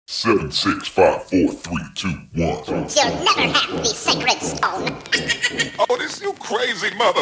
7, 6, 5, 4, 3, 2, 1. You'll never have the sacred stone. Oh, this you crazy mother.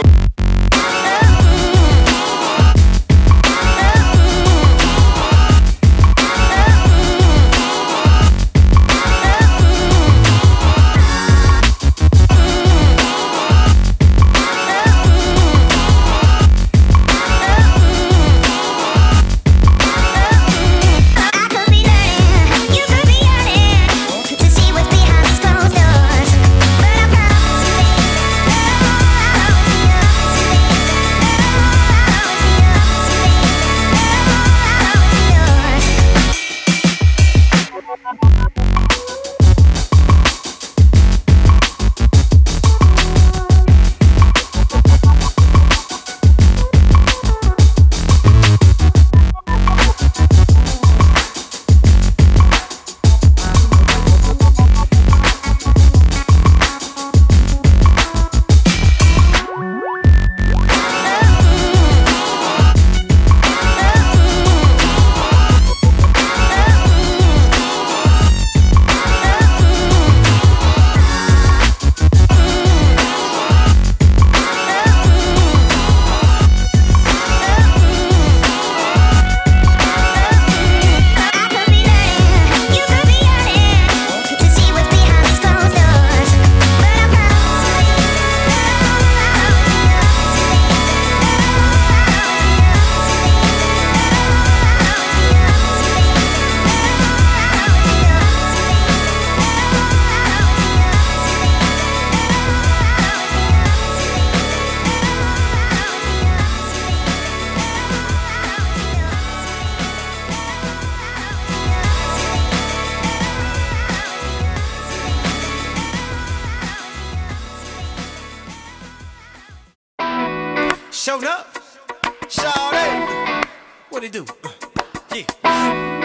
Showed up, shawty, what it do? Yeah.